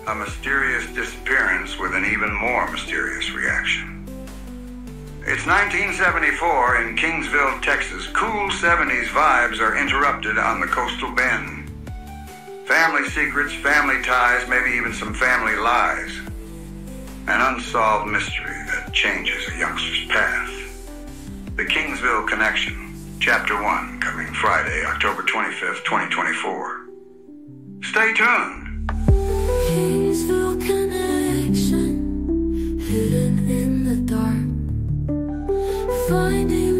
A mysterious disappearance with an even more mysterious reaction. It's 1974 in Kingsville, Texas. Cool 70s vibes are interrupted on the coastal bend. Family secrets, family ties, maybe even some family lies. An unsolved mystery that changes a youngster's path. The Kingsville Connection, Chapter 1, coming Friday, October 25th, 2024. Stay tuned. Kingsville Connection, hidden in the dark, finding